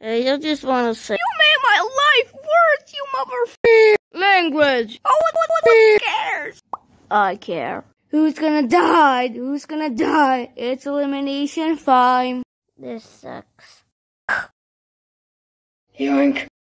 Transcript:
I just want to say, you made my life worse, you motherfucker. Language! Oh, what cares? I care. Who's gonna die? Who's gonna die? It's elimination 5. This sucks. Yoink.